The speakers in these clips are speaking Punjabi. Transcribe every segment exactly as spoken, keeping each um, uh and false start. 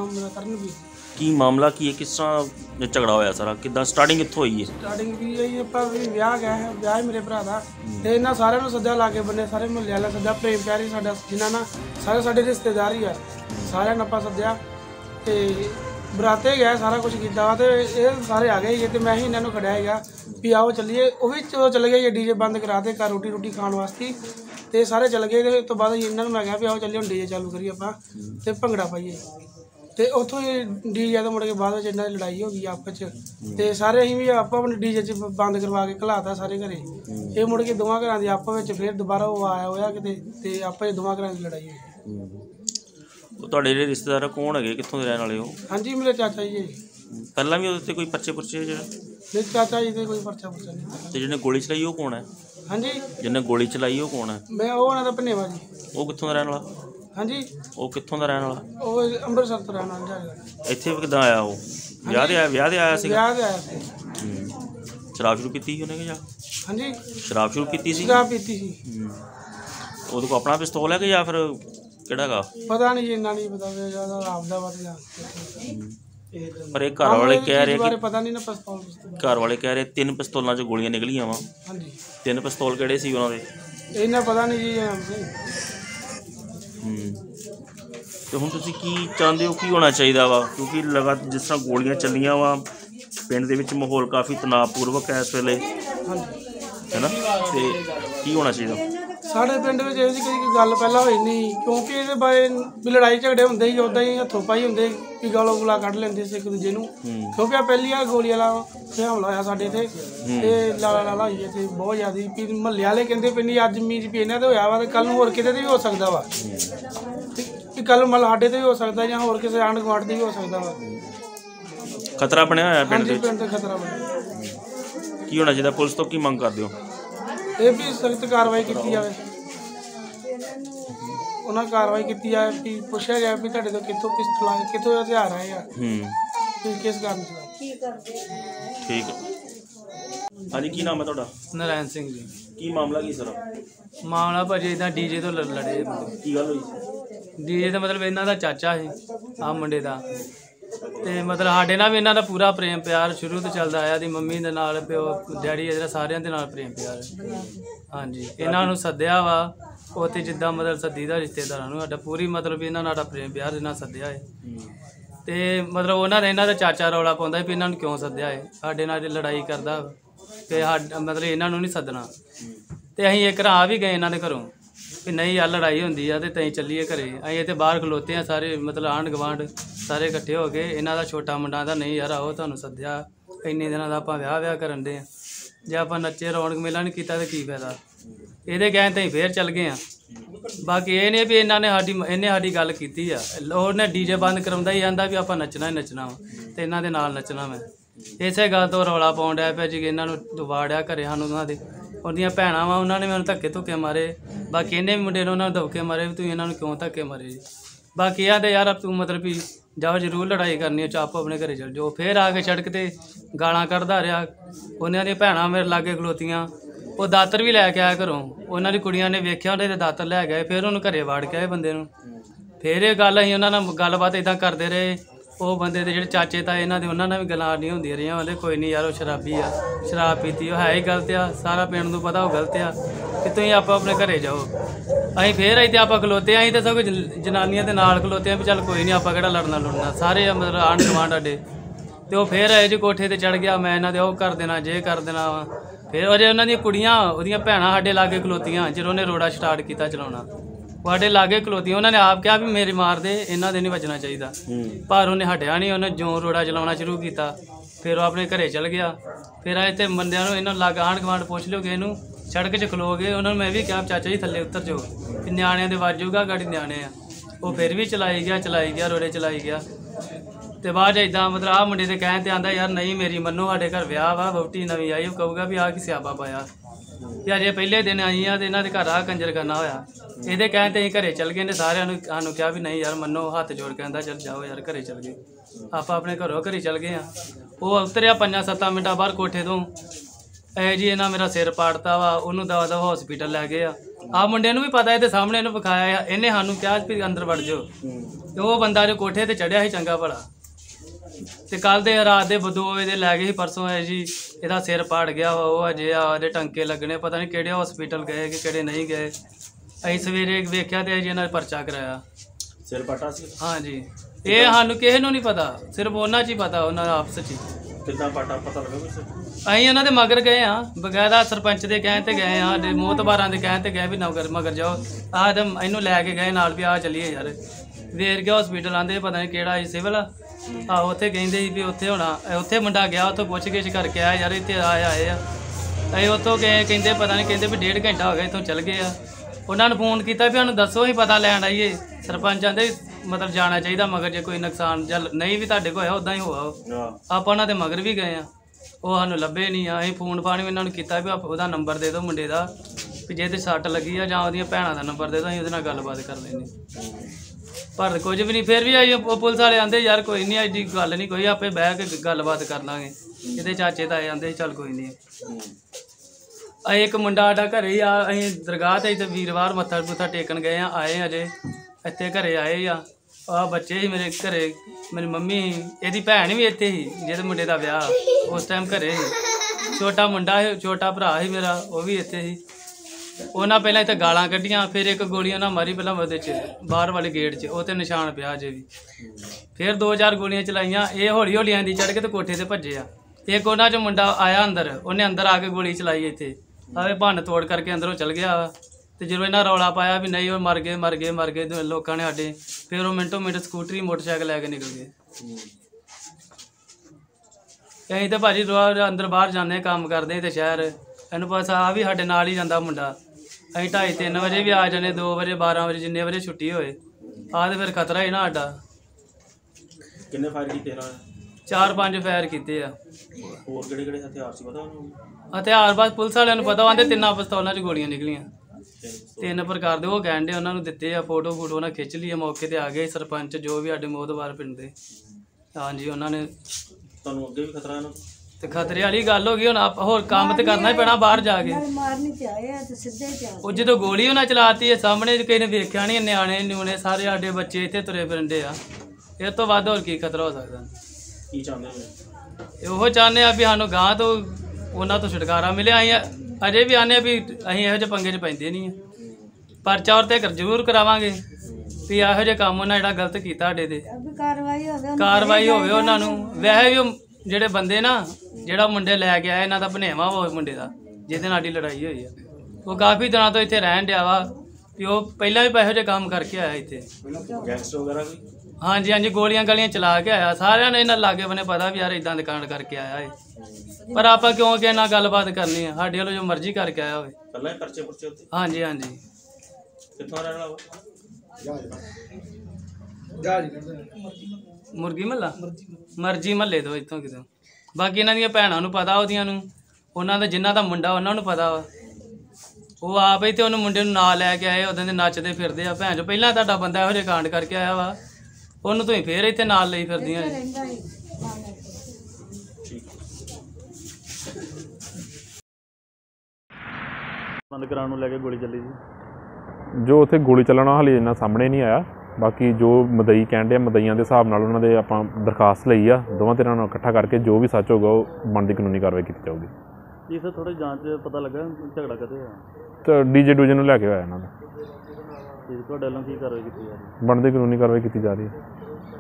नाम मेरा करनवीर। की मामला की है, किस तरह झगड़ा होया सारा, किदा स्टार्टिंग कित्थों होई है? स्टार्टिंग भी यही ਆਪਾਂ ਵੀ ਵਿਆਹ ਗਿਆ ਹੈ, ਵਿਆਹ ਹੀ ਮੇਰੇ ਭਰਾ ਦਾ ਤੇ ਇਹਨਾਂ ਸਾਰਿਆਂ ਨੂੰ ਸੱਦਿਆ ਲਾ ਕੇ ਬੰਨੇ ਸਾਰੇ ਮੁਹੱਲੇ ਵਾਲਾ ਸੱਦਿਆ, ਪ੍ਰੇਮ ਪਿਆਰੀ ਸਾਡਾ ਜਿਨ੍ਹਾਂ ਨਾਲ ਸਾਰੇ ਸਾਡੇ ਰਿਸ਼ਤੇਦਾਰ ਹੀ ਆ, ਸਾਰਿਆਂ ਨੂੰ ਆਪਾਂ ਸੱਦਿਆ ਤੇ ਬਰਾਤੇ ਗਿਆ, ਸਾਰਾ ਕੁਝ ਕੀਤਾ ਵਾ ਤੇ ਇਹ ਸਾਰੇ ਆ ਗਏ ਤੇ ਮੈਂ ਹੀ ਇਹਨਾਂ ਨੂੰ ਖੜਿਆ ਹੈਗਾ ਵੀ ਆਓ ਚੱਲੀਏ। ਉਹ ਵੀ ਚਲੋ ਚਲੇ ਗਏ, ਡੀਜੇ ਬੰਦ ਕਰਾ ਦੇ ਘਰ ਰੋਟੀ ਰੋਟੀ ਖਾਣ ਵਾਸਤੇ ਤੇ ਸਾਰੇ ਚਲੇ ਗਏ। ਤੇ ਉਸ ਤੋਂ ਬਾਅਦ ਇਹਨਾਂ ਨੂੰ ਮੈਂ ਕਿਹਾ ਵੀ ਆਓ ਚੱਲੀਏ ਹੁਣ ਡੀਜੇ ਚਾਲੂ ਕਰੀਏ ਆਪਾਂ ਤੇ ਭੰਗੜਾ ਪਾਈਏ ਤੇ ਉੱਥੋਂ ਹੀ ਡੀਜੇ ਤੋਂ ਮੁੜ ਕੇ ਬਾਅਦ ਵਿੱਚ ਇਹਨਾਂ ਦੀ ਲੜਾਈ ਹੋ ਗਈ ਆਪਸ 'ਚ ਤੇ ਸਾਰੇ ਅਸੀਂ ਵੀ ਆਪਾਂ ਆਪਣੇ ਡੀਜੇ 'ਚ ਬੰਦ ਕਰਵਾ ਕੇ ਘਲਾਤਾ ਸਾਰੇ ਘਰੇ। ਇਹ ਮੁੜ ਕੇ ਦੋਵਾਂ ਘਰਾਂ ਦੀ ਆਪਸ ਵਿੱਚ ਫਿਰ ਦੁਬਾਰਾ ਉਹ ਆਇਆ ਹੋਇਆ ਕਿਤੇ ਤੇ ਆਪਾਂ ਇਹ ਦੋਵਾਂ ਘਰਾਂ ਦੀ ਲੜਾਈ ਹੋਈ। ਤੁਹਾਡੇ ਜਿਹੜੇ ਰਿਸ਼ਤੇਦਾਰ ਕੌਣ ਹੈਗੇ, ਕਿੱਥੋਂ ਦੇ ਰਹਿਣ ਵਾਲੇ ਹੋ? ਹਾਂਜੀ ਮੇਰੇ ਚਾਚਾ ਜੀ। ਪਹਿਲਾਂ ਵੀ ਉਹਦੇ 'ਤੇ ਕੋਈ ਪਰਚੇ ਪੁਰਚੇ ਜਿਹੜਾ? ਮੇਰੇ ਚਾਚਾ ਜੀ ਤੇ ਕੋਈ ਪਰਚਾ ਪੁਰਚਾ ਨਹੀਂ। ਤੇ ਜਿਹਨੇ ਗੋਲੀ ਚਲਾਈ ਉਹ ਕੌਣ ਹੈ? ਹਾਂਜੀ ਜਿਹਨੇ ਗੋਲੀ ਚਲਾਈ ਉਹ ਕੌਣ ਹੈ? ਮੈਂ ਉਹ ਉਹਨਾਂ ਦਾ ਭਨੇਵਾ ਜੀ। ਉਹ ਕਿੱਥੋਂ ਦਾ ਰਹਿਣ ਵਾਲਾ? ਹਾਂਜੀ ਉਹ ਕਿੱਥੋਂ ਦਾ ਰਹਿਣ ਵਾਲਾ? ਉਹ ਅੰਮ੍ਰਿਤਸਰ ਤੋਂ ਰਹਿਣ ਵਾਲਾ। ਇੱਥੇ ਕਿੱਦਾਂ ਆਇਆ ਉਹ? ਵਿਆਹ ਦੇ ਆਇਆ? ਵਿਆਹ ਦੇ ਆਇਆ ਸੀ? ਵਿਆਹ ਦੇ ਆਇਆ ਸੀ। ਸ਼ਰਾਬ ਸ਼ੁਰੂ ਕੀਤੀ ਸੀ ਉਹਨੇ ਕਿ ਜਾਂ? ਹਾਂਜੀ ਸ਼ਰਾਬ ਸ਼ੁਰੂ ਕੀਤੀ ਸੀ? ਸ਼ਰਾਬ ਪੀਤੀ ਸੀ। ਉਹਦੇ ਕੋਲ ਆਪਣਾ ਪਿਸਤੌਲ ਹੈ ਕਿ ਜਾਂ ਫਿਰ ਕਿਹੜਾ ਗਾ? ਪਤਾ ਨਹੀਂ ਜੀ, ਇੰਨਾ ਨਹੀਂ ਪਤਾ ਜਿਆਦਾ ਆਪਦਾ ਵਰਗਾ। ਪਰ ਇਹ ਘਰ ਵਾਲੇ ਕਹਿ ਰਹੇ ਕਿ ਪਤਾ ਨਹੀਂ ਨਾ ਪਿਸਤੌਲ ਘਰ ਵਾਲੇ ਕਹਿ ਰਹੇ ਤਿੰਨ ਪਿਸਤੌਲਾਂ 'ਚ ਗੋਲੀਆਂ ਨਿਕਲੀਆਂ ਵਾ। ਹਾਂਜੀ ਤਿੰਨ ਪਿਸਤੌਲ ਕਿਹੜੇ ਸੀ ਉਹਨਾਂ ਦੇ? ਇਹਨਾਂ ਪਤਾ ਨਹੀਂ ਜੀ। ਹੂੰ ਤੇ ਹੁਣ ਤੁਸੀਂ ਕੀ ਚਾਹੁੰਦੇ ਹੋ, ਕੀ ਹੋਣਾ ਚਾਹੀਦਾ ਵਾ? ਕਿਉਂਕਿ ਲਗਾ ਜਿਸ ਤਰ੍ਹਾਂ ਗੋਲੀਆਂ ਚੱਲੀਆਂ ਵਾ, ਪਿੰਡ ਦੇ ਵਿੱਚ ਮਾਹੌਲ ਕਾਫੀ ਤਣਾਅਪੂਰਵਕ ਹੈ ਇਸ ਵੇਲੇ, ਹੈ ਨਾ? ਤੇ ਕੀ ਹੋਣਾ ਚਾਹੀਦਾ? ਸਾਡੇ ਪਿੰਡ ਵਿੱਚ ਇਹ ਜੀ ਕੋਈ ਗੱਲ ਪਹਿਲਾਂ ਹੋਈ ਨਹੀਂ, ਕਿਉਂਕਿ ਇਹਦੇ ਬਾਰੇ ਵੀ ਲੜਾਈ ਝਗੜੇ ਹੁੰਦੇ ਸੀ, ਉੱਦਾਂ ਹੀ ਹੱਥੋਂ ਪਾਈ ਹੁੰਦੇ ਵੀ ਗਾਲੋਂ ਗੁਲਾ ਕੱਢ ਲੈਂਦੇ ਸੀ ਇੱਕ ਦੂਜੇ ਨੂੰ। ਕਿਉਂਕਿ ਆ ਪਹਿਲੀ ਆ ਗੋਲੀ ਵਾਲਾ ਹਮਲਾ ਹੋਇਆ ਸਾਡੇ ਇੱਥੇ ਤੇ ਲਾਲਾ ਲਾਲਾ ਹੋਈ ਇੱਥੇ ਬਹੁਤ ਜ਼ਿਆਦਾ ਵੀ ਮਹੱਲੇ ਵਾਲੇ ਕਹਿੰਦੇ ਵੀ ਨਹੀਂ ਅੱਜ ਮੀਂਹ ਵੀ ਇਹਨਾਂ ਤੇ ਹੋਇਆ ਵਾ ਤੇ ਕੱਲ੍ਹ ਨੂੰ ਹੋਰ ਕਿਤੇ ਤੇ ਵੀ ਹੋ ਸਕਦਾ ਵਾ, ਵੀ ਕੱਲ੍ਹ ਮਤਲਬ ਸਾਡੇ ਤੇ ਵੀ ਹੋ ਸਕਦਾ ਜਾਂ ਹੋਰ ਕਿਸੇ ਆਂਢ ਗੁਆਂਢ ਤੇ ਵੀ ਹੋ ਸਕਦਾ ਵਾ। ਖਤਰਾ ਬਣਿਆ ਹੋਇਆ ਪਿੰਡ ਦੇ? ਪਿੰਡ ਤੇ ਖਤਰਾ ਬਣਿਆ। ਕੀ ਹੋਣਾ ਚਾਹੀਦਾ? ਪੁਲਿਸ ਤੋਂ ਕੀ ਮੰਗ ਕਰਦੇ ਹੋ? ਇਹ ਵੀ ਸਖਤ ਕਾਰਵਾਈ ਕੀਤੀ ਜਾਵੇ, ਉਹਨਾਂ ਕਾਰਵਾਈ ਕੀਤੀ ਜਾਵੇ ਵੀ ਪੁੱਛਿਆ ਜਾਵੇ ਵੀ ਤੁਹਾਡੇ ਤੋਂ ਕਿੱਥੋਂ ਪਿਸਤੌਲ ਆਏ, ਕਿੱਥੋਂ ਹਥਿਆਰ ਆਏ ਆ, ਹੂੰ ਕਿਸ ਕਾਰਨ ਠੀਕ ਹੈ। ਹਾਂਜੀ ਕੀ ਨਾਮ ਹੈ ਤੁਹਾਡਾ? ਨਰਾਇਣ ਸਿੰਘ ਜੀ। ਕੀ ਮਾਮਲਾ ਕੀ ਸਰ? ਮਾਮਲਾ ਭਾਜੀ ਇੱਦਾਂ ਡੀਜੇ ਤੋਂ ਲੜੇ। ਕੀ ਗੱਲ ਹੋਈ? ਡੀਜੇ ਦਾ ਮਤਲਬ ਇਹਨਾਂ ਦਾ ਚਾਚਾ ਸੀ ਆਹ ਮੁੰਡੇ ਦਾ, ਤੇ ਮਤਲਬ ਸਾਡੇ ਨਾਲ ਵੀ ਇਹਨਾਂ ਦਾ ਪੂਰਾ ਪ੍ਰੇਮ ਪਿਆਰ ਸ਼ੁਰੂ ਤੋਂ ਚੱਲਦਾ ਆਇਆ। ਦੀ ਮੰਮੀ ਦੇ ਨਾਲ, ਪਿਓ ਡੈਡੀ ਇਹਦਾ ਸਾਰਿਆਂ ਦੇ ਨਾਲ ਪ੍ਰੇਮ ਪਿਆਰ। ਹਾਂਜੀ ਇਹਨਾਂ ਨੂੰ ਸੱਦਿਆ ਵਾ ਉੱਥੇ ਜਿੱਦਾਂ ਮਤਲਬ ਸੱਦੀ ਦਾ ਰਿਸ਼ਤੇਦਾਰਾਂ ਨੂੰ, ਸਾਡਾ ਪੂਰੀ ਮਤਲਬ ਇਹਨਾਂ ਨਾਲ ਸਾਡਾ ਪ੍ਰੇਮ ਪਿਆਰ ਇਹਨਾਂ ਸੱਦਿਆ ਹੈ। ਤੇ ਮਤਲਬ ਉਹਨਾਂ ਨੇ ਇਹਨਾਂ ਦਾ ਚਾਚਾ ਰੌਲਾ ਪਾਉਂਦਾ ਵੀ ਇਹਨਾਂ ਨੂੰ ਕਿਉਂ ਸੱਦਿਆ ਹੈ, ਸਾਡੇ ਨਾਲ ਲੜਾਈ ਕਰਦਾ ਤੇ ਸਾਡਾ ਮਤਲਬ ਇਹਨਾਂ ਨੂੰ ਨਹੀਂ ਸੱਦਣਾ। ਤੇ ਅਸੀਂ ਇੱਕ ਰਾਹ ਵੀ ਗਏ ਇਹਨਾਂ ਦੇ ਘਰੋਂ ਵੀ ਨਹੀਂ ਯਾਰ ਲੜਾਈ ਹੁੰਦੀ ਆ ਤੇ ਤਸੀਂ ਚੱਲੀਏ ਘਰੇ। ਅਸੀਂ ਇੱਥੇ ਬਾਹਰ ਖਲੋਤੇ ਆ ਸਾਰੇ ਮਤਲਬ ਆਂਢ ਗੁਆਂਢ ਸਾਰੇ ਇਕੱਠੇ ਹੋ ਗਏ। ਇਹਨਾਂ ਦਾ ਛੋਟਾ ਮੁੰਡਾ ਦਾ ਨਹੀਂ ਯਾਰ ਆਓ ਤੁਹਾਨੂੰ ਸੱਦਿਆ, ਇੰਨੇ ਦਿਨਾਂ ਦਾ ਆਪਾਂ ਵਿਆਹ ਵਿਆਹ ਕਰਨ ਦੇ ਆ, ਜੇ ਆਪਾਂ ਨੱਚੇ ਰੌਣਕ ਮੇਲਾ ਨਹੀਂ ਕੀਤਾ ਤਾਂ ਕੀ ਫਾਇਦਾ। ਇਹਦੇ ਕਹਿਣ ਤੇ ਫੇਰ ਚੱਲ ਗਏ ਆ। ਬਾਕੀ ਇਹ ਨੇ ਵੀ ਇਹਨਾਂ ਨੇ ਸਾਡੀ ਇਹਨੇ ਸਾਡੀ ਗੱਲ ਕੀਤੀ ਆ, ਉਹਨੇ ਡੀਜੇ ਬੰਦ ਕਰਾਉਂਦਾ ਹੀ ਜਾਂਦਾ ਵੀ ਆਪਾਂ ਨੱਚਣਾ ਹੀ ਨੱਚਣਾ ਵਾ ਤੇ ਇਹਨਾਂ ਦੇ ਨਾਲ ਨੱਚਣਾ ਮੈਂ। ਇਸੇ ਗੱਲ ਤੋਂ ਰੌਲਾ ਪਾਉਣ ਡਿਆ ਪਿਆ ਜੀ, ਇਹਨਾਂ ਨੂੰ ਵਾੜਿਆ ਘਰੇ ਸਾਨੂੰ। ਉਹਨਾਂ ਦੇ ਉਹਦੀਆਂ ਭੈਣਾਂ ਵਾ, ਉਹਨਾਂ ਨੇ ਮੈਨੂੰ ਧੱਕੇ ਧੁੱਕੇ ਮਾਰੇ। ਬਾਕੀ ਇਹਨੇ ਵੀ ਮੁੰਡੇ ਨੂੰ ਉਹਨਾਂ ਨੂੰ ਧੱਕੇ ਮਾਰੇ ਵੀ ਤੂੰ ਇਹਨਾਂ ਨੂੰ ਕਿਉਂ ਧੱਕੇ ਮਾਰੇ ਜੀ। ਬਾਕੀ ਇਹ ਤੇ ਯਾਰ ਤੂੰ ਮਤਲਬ ਵੀ ਜਾਓ ਜ਼ਰੂਰ ਲੜਾਈ ਕਰਨੀ, ਚਾਪੋ ਆਪਣੇ ਘਰੇ ਚਲ ਜਾਓ। ਫਿਰ ਆ ਕੇ ਸੜਕ ਤੇ ਗਾਲਾਂ ਕੱਢਦਾ ਰਿਹਾ। ਉਹਨਾਂ ਦੀਆਂ ਭੈਣਾਂ ਮੇਰੇ ਲਾਗੇ ਖਲੋਤੀਆਂ, ਉਹ ਦਾਤਰ ਵੀ ਲੈ ਕੇ ਆਇਆ ਘਰੋਂ। ਉਹਨਾਂ ਦੀ ਕੁੜੀਆਂ ਨੇ ਵੇਖਿਆ ਉਹਦੇ ਦਾਤਰ ਲੈ ਗਏ, ਫਿਰ ਉਹਨੂੰ ਘਰੇ ਵਾੜ ਕੇ ਆਏ ਬੰਦੇ ਨੂੰ। ਫਿਰ ਇਹ ਗੱਲ ਅਸੀਂ ਉਹਨਾਂ ਨਾਲ ਗੱਲਬਾਤ ਇੱਦਾਂ ਕਰਦੇ ਰਹੇ। ਉਹ ਬੰਦੇ ਦੇ ਜਿਹੜੇ ਚਾਚੇ ਤਾਂ ਇਹਨਾਂ ਦੇ ਉਹਨਾਂ ਨਾਲ ਵੀ ਗੱਲਾਂ ਨਹੀਂ ਹੁੰਦੀਆਂ ਰਹੀਆਂ। ਕਹਿੰਦੇ ਕੋਈ ਨਹੀਂ ਯਾਰ ਉਹ ਸ਼ਰਾਬੀ ਆ, ਸ਼ਰਾਬ ਪੀਤੀ, ਉਹ ਹੈ ਹੀ ਗਲਤ ਆ, ਸਾਰਾ ਪਿੰਡ ਨੂੰ ਪਤਾ ਉਹ ਗਲਤ ਆ ਕਿ ਤੁਸੀਂ ਆਪਾਂ ਆਪਣੇ ਘਰੇ ਜਾਓ। ਅਸੀਂ ਫਿਰ ਇੱਥੇ ਆਪਾਂ ਖਲੋਤੇ ਆਂ, ਅਸੀਂ ਤਾਂ ਸਭ ਜਨਾਨੀਆਂ ਦੇ ਨਾਲ ਖਲੋਤੇ ਆਂ ਵੀ ਚੱਲ ਕੋਈ ਨਹੀਂ ਆਪਾਂ ਕਿਹੜਾ ਲੜਨਾ ਲੁੜਨਾ, ਸਾਰੇ ਮਤਲਬ ਆਂਢ ਗੁਆਂਢ ਸਾਡੇ। ਤੇ ਉਹ ਫਿਰ ਆਏ ਜੀ ਕੋਠੇ ਤੇ ਚੜ੍ਹ ਗਿਆ, ਮੈਂ ਇਹਨਾਂ ਦੇ ਉਹ ਕਰ ਦੇਣਾ ਜੇ ਕਰ ਦੇਣਾ ਵਾ। ਫਿਰ ਅਜੇ ਉਹਨਾਂ ਦੀਆਂ ਕੁੜੀਆਂ ਉਹਦੀਆਂ ਭੈਣਾਂ ਸਾਡੇ ਲਾਗੇ ਖਲੋਤੀਆਂ ਜਦੋਂ ਉਹਨੇ ਰੋੜਾ ਸਟਾਰਟ ਕੀਤਾ ਚਲਾਉਣਾ, ਸਾਡੇ ਲਾਗੇ ਖਲੋਤੀਆਂ। ਉਹਨਾਂ ਨੇ ਆਪ ਕਿਹਾ ਵੀ ਮੇਰੇ ਮਾਰਦੇ, ਇਹਨਾਂ ਦੇ ਨਹੀਂ ਵੱਜਣਾ ਚਾਹੀਦਾ, ਪਰ ਉਹਨੇ ਹਟਿਆ ਨਹੀਂ। ਉਹਨੇ ਜਿਉਂ ਰੋੜਾ ਚਲਾਉਣਾ ਸ਼ੁਰੂ ਕੀਤਾ ਫਿਰ ਉਹ ਆਪਣੇ ਘਰੇ ਚਲ ਗਿਆ। ਫਿਰ ਆਏ ਤੇ ਬੰਦਿਆਂ ਨੂੰ ਇਹਨਾਂ ਲਾਗ ਆਂਢ ਗੁਆਂਢ ਪੁੱਛ ਲਿਓ ਕਿ ਇਹਨੂੰ ਸੜਕ 'ਚ ਖਲੋ ਗਏ। ਉਹਨਾਂ ਨੂੰ ਮੈਂ ਵੀ ਕਿਹਾ ਚਾਚਾ ਜੀ ਥੱਲੇ ਉਤਰ ਜਾਓ, ਕਿ ਨਿਆਣਿਆਂ ਦੇ ਵੱਜੂਗਾ, ਗਾੜੀ ਨਿਆਣੇ ਆ। ਉਹ ਫਿਰ ਵੀ ਚਲਾਈ ਗਿਆ ਚਲਾਈ ਗਿਆ ਰੋੜੇ ਚਲਾਈ ਗਿਆ। ਤੇ ਬਾਅਦ ਇੱਦਾਂ ਮਤਲਬ ਆਹ ਮੁੰਡੇ ਦੇ ਕਹਿਣ ਤੇ ਆਂਦਾ ਯਾਰ ਨਹੀਂ ਮੇਰੀ ਮੰਨੋ, ਸਾਡੇ ਘਰ ਵਿਆਹ ਵਾ, ਵਹੁਟੀ ਨਵੀਂ ਆਈ, ਉਹ ਕਹੂਗਾ ਵੀ ਆਹ ਕੀ ਸਿਆਪਾ ਪਾਇਆ। ਤੇ ਅਜੇ ਪਹਿਲੇ ਦਿਨ ਆਈ ਆ ਤੇ ਇਹਨਾਂ ਦੇ ਘਰ ਆ ਕੰਜਰ ਕਰਨਾ ਹੋਇਆ। ਇਹਦੇ ਕਹਿਣ ਤੇ ਅਸੀਂ ਘਰੇ ਚਲ ਗਏ ਨੇ। ਸਾਰਿਆਂ ਨੂੰ ਸਾਨੂੰ ਕਿਹਾ ਵੀ ਨਹੀਂ ਯਾਰ ਮੰਨੋ, ਹੱਥ ਜੋੜ ਕੇ ਆਂਦਾ ਚੱਲ ਜਾਓ ਯਾਰ ਘਰੇ ਚਲ ਗਏ। ਆਪਾਂ ਆਪਣੇ ਘਰੋਂ ਘਰੇ ਚਲ ਗਏ ਆ। ਉਹ ਉਤਰਿਆ ਪੰਜਾਂ ਸੱਤਾਂ ਮਿੰਟਾਂ ਬਾਅਦ ਕੋਠੇ ਤੋਂ, ਇਹ ਜੀ ਇਹਨਾਂ ਮੇਰਾ ਸਿਰ ਪਾੜਤਾ ਵਾ। ਉਹਨੂੰ ਦਵਾ ਦਵਾ ਹੌਸਪੀਟਲ ਲੈ ਗਏ ਆ। ਆ ਮੁੰਡੇ ਨੂੰ ਵੀ ਪਤਾ ਇਹਦੇ ਸਾਹਮਣੇ ਇਹਨੂੰ ਵਿਖਾਇਆ ਆ, ਇਹਨੇ ਸਾਨੂੰ ਕਿਹਾ ਵੀ ਅੰਦਰ ਵੜ ਜਾਓ ਤੇ ਉਹ ਬੰਦਾ ਜੋ ਕੋਠੇ ਤੇ ਚੜਿਆ ਸੀ ਚੰਗਾ ਭਲਾ ਤੇ ਕੱਲ ਦੇ ਰਾਤ ਦੇ ਦੋ ਵਜੇ ਦੇ ਲੈ ਗਏ ਸੀ, ਪਰਸੋਂ ਹੈ ਜੀ ਇਹਦਾ ਸਿਰ ਪਾੜ ਗਿਆ ਵਾ, ਉਹ ਅਜੇ ਆ ਉਹਦੇ ਟੰਕੇ ਲੱਗਣੇ, ਪਤਾ ਨਹੀਂ ਕਿਹੜੇ ਹਸਪੀਟਲ ਗਏ ਕਿ ਕਿਹੜੇ ਨਹੀਂ ਗਏ। ਅਸੀਂ ਸਵੇਰੇ ਵੇਖਿਆ ਤੇ ਜੀ ਇਹਨਾਂ ਨੇ ਪਰਚਾ ਕਰਾਇਆ। ਸਿਰ ਪਾਟਾ ਸੀ? ਹਾਂਜੀ, ਇਹ ਸਾਨੂੰ ਕਿਸੇ ਨੂੰ ਨਹੀਂ ਪਤਾ, ਸਿਰਫ ਉਹਨਾਂ 'ਚ ਹੀ ਪਤਾ, ਉਹਨਾਂ ਦਾ ਆਪਸ 'ਚ ਹੀ। ਕਿੱਦਾਂ ਪਾਟਾ ਪਤਾ ਲੱਗਾ ਕੁਛ? ਅਸੀਂ ਉਹਨਾਂ ਦੇ ਮਗਰ ਗਏ ਹਾਂ, ਬਕਾਇਦਾ ਸਰਪੰਚ ਦੇ ਕਹਿਣ ਤੇ ਗਏ ਹਾਂ, ਸਾਡੇ ਮੋਹਤਬਾਰਾਂ ਦੇ ਕਹਿਣ ਤੇ ਗਏ ਵੀ ਨਗਰ ਮਗਰ ਜਾਓ, ਆਹ ਤੇ ਇਹਨੂੰ ਲੈ ਕੇ ਗਏ ਨਾਲ ਵੀ ਆਹ ਚੱਲੀਏ ਯਾਰ। ਵੇਰ ਗਿਆ ਹਸਪੀਟਲ ਆਂਦੇ ਪਤਾ ਨਹੀਂ ਕਿਹੜਾ ਸੀ ਸਿਵਲ ਆ, ਉੱਥੇ ਕਹਿੰਦੇ ਸੀ ਵੀ ਉੱਥੇ ਹੋਣਾ, ਉੱਥੇ ਮੁੰਡਾ ਗਿਆ, ਉੱਥੋਂ ਪੁੱਛ ਗਿੱਛ ਕਰਕੇ ਆਇਆ ਯਾਰ ਇੱਥੇ ਆਏ ਆਏ ਆ। ਅਸੀਂ ਉੱਥੋਂ ਗਏ, ਕਹਿੰਦੇ ਪਤਾ ਨਹੀਂ, ਕਹਿੰਦੇ ਵੀ ਡੇਢ ਘੰਟਾ ਹੋ ਗਿਆ ਇੱਥੋਂ ਚੱਲ ਗਏ ਆ। ਉਹਨਾਂ ਨੂੰ ਫੋਨ ਕੀਤਾ ਵੀ ਸਾਨੂੰ ਦੱਸੋ ਅਸੀਂ ਪਤਾ ਲੈਣ ਆਈਏ। ਸਰਪੰਚ ਆਂਦੇ ਮਤਲਬ ਜਾਣਾ ਚਾਹੀਦਾ ਮਗਰ, ਜੇ ਕੋਈ ਨੁਕਸਾਨ ਜਾਂ ਨਹੀਂ ਵੀ ਤੁਹਾਡੇ ਕੋਲ ਹੋਇਆ ਉੱਦਾਂ ਹੀ ਹੋਆ। ਆਪਾਂ ਉਹਨਾਂ ਦੇ ਮਗਰ ਵੀ ਗਏ ਆ, ਉਹ ਸਾਨੂੰ ਲੱਭੇ ਨਹੀਂ ਆ। ਅਸੀਂ ਫੋਨ ਫਾਨ ਵੀ ਇਹਨਾਂ ਨੂੰ ਕੀਤਾ ਵੀ ਉਹਦਾ ਨੰਬਰ ਦੇ ਦਿਓ ਮੁੰਡੇ ਦਾ, ਵੀ ਜੇ ਤੇ ਸੱਟ ਲੱਗੀ ਆ ਜਾਂ ਉਹਦੀਆਂ ਭੈਣਾਂ ਦਾ ਨੰਬਰ ਦੇ ਦਿਓ, ਅਸੀਂ ਉਹਦੇ ਨਾਲ ਗੱਲਬਾਤ ਕਰ ਲੈਂਦੇ। ਪਰ ਕੁਝ ਵੀ ਨਹੀਂ, ਫਿਰ ਵੀ ਆਈ ਉਹ ਪੁਲਿਸ ਵਾਲੇ ਆਂਦੇ ਯਾਰ ਕੋਈ ਨਹੀਂ ਐਡੀ ਗੱਲ ਨਹੀਂ, ਕੋਈ ਆਪੇ ਬਹਿ ਕੇ ਗੱਲਬਾਤ ਕਰ ਲਾਂਗੇ। ਇਹਦੇ ਚਾਚੇ ਤਾਏ ਆਂਦੇ ਚੱਲ ਕੋਈ ਨਹੀਂ। ਅਸੀਂ ਇੱਕ ਮੁੰਡਾ ਸਾਡਾ ਘਰੇ ਹੀ ਆ, ਅਸੀਂ ਦਰਗਾਹ ਤੇ ਇੱਥੇ ਵੀਰਵਾਰ ਮੱਥਾ ਮੁੱਥਾ ਟੇਕਣ ਗਏ ਆ, ਆਏ ਅਜੇ ਇੱਥੇ ਘਰੇ ਆਏ ਆ। ਆਹ ਬੱਚੇ ਸੀ ਮੇਰੇ ਘਰੇ, ਮੇਰੀ ਮੰਮੀ ਸੀ, ਇਹਦੀ ਭੈਣ ਵੀ ਇੱਥੇ ਸੀ ਜਿਹਦੇ ਮੁੰਡੇ ਦਾ ਵਿਆਹ ਉਸ ਟਾਈਮ ਘਰੇ ਸੀ। ਛੋਟਾ ਮੁੰਡਾ ਸੀ, ਛੋਟਾ ਭਰਾ ਸੀ ਮੇਰਾ, ਉਹ ਵੀ ਇੱਥੇ ਸੀ। ਉਹਨਾਂ ਪਹਿਲਾਂ ਇੱਥੇ ਗਾਲਾਂ ਕੱਢੀਆਂ, ਫਿਰ ਇੱਕ ਗੋਲੀ ਉਹਨਾਂ ਮਾਰੀ ਪਹਿਲਾਂ ਉਹਦੇ 'ਚ ਬਾਹਰ ਵਾਲੇ ਗੇਟ 'ਚ, ਉਹ 'ਤੇ ਨਿਸ਼ਾਨ ਪਿਆ ਅਜੇ ਵੀ। ਫਿਰ ਦੋ ਚਾਰ ਗੋਲੀਆਂ ਚਲਾਈਆਂ, ਇਹ ਹੌਲੀ ਹੌਲੀ ਆਂਦੀ ਚੜ੍ਹ ਕੇ ਤੇ ਕੋਠੇ 'ਤੇ ਭੱਜੇ ਆ। ਇੱਕ ਉਹਨਾਂ 'ਚ ਮੁੰਡਾ ਆਇਆ ਅੰਦਰ, ਉਹਨੇ ਅੰਦਰ ਆ ਕੇ ਗੋਲੀ ਚਲਾਈ ਇੱਥੇ, ਆਵੇ ਭੰਨ ਤੋੜ ਕਰਕੇ ਅੰਦਰੋਂ ਚਲ ਗਿਆ। ਤੇ ਜਦੋਂ ਇਹਨਾਂ ਰੌਲਾ ਪਾਇਆ ਵੀ ਨਹੀਂ ਉਹ ਮਰ ਗਏ ਮਰ ਗਏ ਮਰ ਗਏ ਲੋਕਾਂ ਨੇ ਸਾਡੇ, ਫਿਰ ਉਹ ਮਿੰਟੋ ਮਿੰਟ ਸਕੂਟਰੀ ਮੋਟਰਸਾਈਕਲ ਲੈ ਕੇ ਨਿਕਲ ਗਏ। ਅਸੀਂ ਤਾਂ ਭਾਜੀ ਰੋਜ਼ ਅੰਦਰ ਬਾਹਰ ਜਾਂਦੇ ਕੰਮ ਕਰਦੇ ਤੇ ਸ਼ਹਿਰ, ਇਹਨੂੰ ਪਤਾ ਆ ਵੀ ਸਾਡੇ ਨਾਲ ਹੀ ਜਾਂਦਾ ਮੁੰਡਾ। ਅਸੀਂ ਢਾਈ ਤਿੰਨ ਵਜੇ ਵੀ ਆ ਜਾਂਦੇ, ਦੋ ਵਜੇ ਬਾਰਾਂ ਵਜੇ ਜਿੰਨੇ ਵਜੇ ਛੁੱਟੀ ਹੋਏ। ਆਹ ਤੇ ਫਿਰ ਖਤਰਾ ਹੀ ਨਾ ਸਾਡਾ। ਕਿੰਨੇ ਫਾਇਰ ਕੀਤੇ ਨਾ? ਚਾਰ ਪੰਜ ਫਾਇਰ ਕੀਤੇ ਆ। ਹੋਰ ਕਿਹੜੇ ਕਿਹੜੇ ਹਥਿਆਰ ਸੀ ਪਤਾ ਉਹਨੂੰ? ਹਥਿਆਰ ਬਸ ਪੁਲਿਸ ਵਾਲਿਆਂ ਨੂੰ ਪਤਾ, ਆਂਦੇ ਤਿੰਨਾਂ ਪਿਸਤੌਲਾਂ 'ਚ ਗੋਲੀਆਂ ਨਿਕਲੀਆਂ, ਤਿੰਨ ਪ੍ਰਕਾਰ ਦੇ। ਉਹ ਕਹਿਣ ਦੇ ਉਹਨਾਂ ਨੂੰ ਦਿੱਤੇ ਆ, ਫੋਟੋ ਫੋਟੋ ਉਹਨਾਂ ਖਿੱਚ ਲਈ ਆ, ਮੌਕੇ ਤੇ ਆ ਗਏ ਸਰਪੰਚ ਜੋ ਵੀ ਸਾਡੇ ਮੋਹਤਬਾਰ ਪਿੰਡ ਦੇ। ਹਾਂਜੀ, ਉਹਨਾਂ ਨੇ ਤੁਹਾਨੂੰ ਅੱਗੇ ਵੀ ਖਤਰਾ ਨਾ? ਤੇ ਖਤਰੇ ਵਾਲੀ ਗੱਲ ਹੋ ਗਈ, ਹੁਣ ਆਪ ਹੋਰ ਕੰਮ ਤੇ ਕਰਨਾ ਹੀ ਪੈਣਾ ਬਾਹਰ ਜਾ ਕੇ। ਉਹ ਜਦੋਂ ਗੋਲੀ ਉਹਨਾਂ ਚਲਾਤੀ ਹੈ ਸਾਹਮਣੇ, ਕਿਸੇ ਨੇ ਵੇਖਿਆ ਨਹੀਂ, ਨਿਆਣੇ ਨਿਉਣੇ ਸਾਰੇ ਸਾਡੇ ਬੱਚੇ ਇੱਥੇ ਤੁਰੇ ਫਿਰਦੇ ਆ। ਇਸ ਤੋਂ ਵੱਧ ਹੋਰ ਕੀ ਖਤਰਾ ਹੋ ਸਕਦਾ? ਕੀ ਚਾਹੁੰਦੇ ਹੋ? ਇਹੋ ਚਾਹੁੰਦੇ ਆ ਵੀ ਸਾਨੂੰ ਗਾਂ ਤੋਂ ਉਹਨਾਂ ਤੋਂ ਛੁਟਕਾਰਾ ਮਿਲਿਆ। ਅਸੀਂ ਅਜੇ ਵੀ ਆਨੇ ਆ ਵੀ ਅਸੀਂ ਇਹੋ ਜਿਹੇ ਪੰਗੇ 'ਚ ਪੈਂਦੇ ਨਹੀਂ ਆ, ਪਰਚਾ ਔਰ ਤੇ ਜ਼ਰੂਰ ਕਰਾਵਾਂਗੇ ਵੀ ਇਹੋ ਜਿਹੇ ਕੰਮ ਉਹਨਾਂ ਜਿਹੜਾ ਗਲਤ ਕੀਤਾ ਸਾਡੇ ਤੇ ਕਾਰਵਾਈ ਹੋਵੇ ਉਹਨਾਂ ਨੂੰ। ਵੈਸੇ ਵੀ ਉਹ ਜਿਹੜੇ ਬੰਦੇ ਨਾ, ਜਿਹੜਾ ਮੁੰਡੇ ਲੈ ਕੇ ਆਏ, ਇਹਨਾਂ ਦਾ ਭਨੇਵਾ ਵਾ ਉਸ ਮੁੰਡੇ ਦਾ ਜਿਹਦੇ ਨਾਲ ਸਾਡੀ ਲੜਾਈ ਹੋਈ ਆ, ਉਹ ਕਾਫੀ ਦਿਨਾਂ ਤੋਂ ਇੱਥੇ ਰਹਿਣ ਡਿਆ ਵਾ, ਵੀ ਉਹ ਪਹਿਲਾਂ ਵੀ ਇਹੋ ਜਿਹੇ ਕੰਮ ਕਰਕੇ ਆਇਆ ਇੱਥੇ। ਗੈਂਗਸਟਰ ਵਗੈਰਾ ਵੀ? ਹਾਂਜੀ ਹਾਂਜੀ, ਗੋਲੀਆਂ ਗਲੀਆਂ ਚਲਾ ਕੇ ਆਇਆ। ਸਾਰਿਆਂ ਨੇ ਇਹਨਾਂ ਲਾਗੇ ਬੰਨੇ ਪਤਾ ਵੀ ਯਾਰ ਇਦਾਂ ਦੇ ਕਾਂਡ ਕਰਕੇ ਆਇਆ ਏ, ਪਰ ਆਪਾਂ ਕਿਉਂ ਕਿ ਇਹਨਾਂ ਗੱਲਬਾਤ ਕਰਨੀ ਆ? ਸਾਡੇ ਵੱਲੋਂ ਜੋ ਮਰਜ਼ੀ ਕਰਕੇ ਆਇਆ ਹੋਵੇ। ਪਹਿਲਾਂ ਹੀ ਪਰਚੇ ਪੁਰਚੇ ਉੱਤੇ? ਹਾਂਜੀ ਹਾਂਜੀ। ਕਿੱਥੋਂ ਰਹਿਣ ਵਾਲਾ? ਮੁਰਗੀ ਮਹੱਲਾ, ਮਰਜੀ ਮਹੱਲੇ ਤੋਂ ਇੱਥੋਂ ਕਿਤੋਂ। ਬਾਕੀ ਇਹਨਾਂ ਦੀਆਂ ਭੈਣਾਂ ਨੂੰ ਪਤਾ, ਉਹਦੀਆਂ ਨੂੰ, ਉਹਨਾਂ ਦਾ ਜਿਨ੍ਹਾਂ ਦਾ ਮੁੰਡਾ ਉਹਨਾਂ ਨੂੰ ਪਤਾ ਵਾ। ਉਹ ਆਪ ਹੀ ਤੇ ਉਹਨੂੰ ਮੁੰਡੇ ਨੂੰ ਨਾਲ ਲੈ ਕੇ ਆਏ, ਉਦੋਂ ਦੇ ਨੱਚਦੇ ਫਿਰਦੇ ਆ। ਭੈਣ ਚੋ ਪਹਿਲਾਂ ਤੁਹਾਡਾ ਬੰਦਾ ਇਹੋ ਜਿਹੇ ਕਾਂਡ ਕਰਕੇ ਆਇਆ ਵਾ, ਉਹਨੂੰ ਤੁਸੀਂ ਫੇਰ ਇੱਥੇ ਨਾਲ ਲਈ ਫਿਰਦੀਆਂ। ਬੰਦ ਕਰਾਉਣ ਨੂੰ ਲੈ ਕੇ ਗੋਲੀ ਚੱਲੀ ਸੀ? ਜੋ ਉੱਥੇ ਗੋਲੀ ਚੱਲਣਾ ਹਾਲੇ ਇੰਨਾ ਸਾਹਮਣੇ ਨਹੀਂ ਆਇਆ। ਬਾਕੀ ਜੋ ਮਦਈ ਕਹਿਣ ਡਿਆ, ਮਦਈਆਂ ਦੇ ਹਿਸਾਬ ਨਾਲ ਉਹਨਾਂ ਦੇ ਆਪਾਂ ਦਰਖਾਸਤ ਲਈ ਆ, ਦੋਵਾਂ ਧਿਰਾਂ ਨੂੰ ਇਕੱਠਾ ਕਰਕੇ ਜੋ ਵੀ ਸੱਚ ਹੋਊਗਾ ਉਹ ਬਣਦੀ ਕਾਨੂੰਨੀ ਕਾਰਵਾਈ ਕੀਤੀ ਜਾਊਗੀ। ਜੀ ਸਰ, ਥੋੜੀ ਜਾਂਚ ਪਤਾ ਲੱਗਾ ਝਗੜਾ ਕਦੇ ਹੋਇਆ? ਤਾਂ ਡੀਜੇ ਡੂਜੇ ਨੂੰ ਲੈ ਕੇ ਹੋਇਆ ਇਹਨਾਂ ਦਾ। ਜੀ, ਤੁਹਾਡੇ ਵੱਲੋਂ ਕੀ ਕਾਰਵਾਈ ਕੀਤੀ ਜਾ ਰਹੀ? ਬਣਦੀ ਕਾਨੂੰਨੀ ਕਾਰਵਾਈ ਕੀਤੀ ਜਾ ਰਹੀ ਹੈ।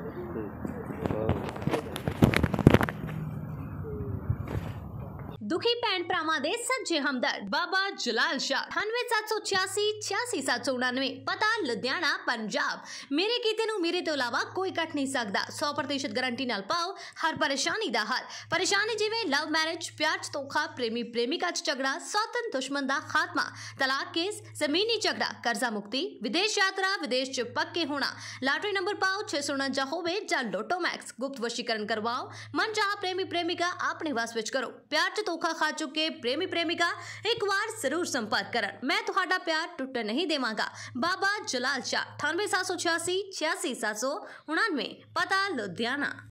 दुखी भैन भरावां दे सज्जे हमदर्द बाबा जलाल शाह अठानवे सत्त सौ छियासी छियासी सत्त सौ उनानवे पता लुधियाना पंजाब। मेरे कीते नूं मेरे तो इलावा कोई कट नहीं सकदा। सौ प्रतिशत गारंटी नाल पाओ हर परेशानी दा हल। परेशानी जिवें लव मैरिज, प्यार च धोखा, प्रेमी प्रेमिका च झगड़ा, सौतन दुश्मन दा खात्मा, तलाक केस, जमीनी झगड़ा, कर्जा मुक्ति, विदेश यात्रा, विदेश च पक्के होना, लॉटरी नंबर पाओ छे सौ उनंजा होवे जां लोटो मैक्स, गुप्त वशीकरण करवाओ, मन चाह प्रेमी प्रेमिका अपने वस विच करो। प्यार च धोखा खा चुके प्रेमी प्रेमिका एक बार जरूर संपर्क करन। मैं तुहाडा प्यार टुटन नहीं देवांगा। बाबा जलाल शाह अठानवे सात सौ छियासी छियासी सात सौ उनानवे पता लुधियाना।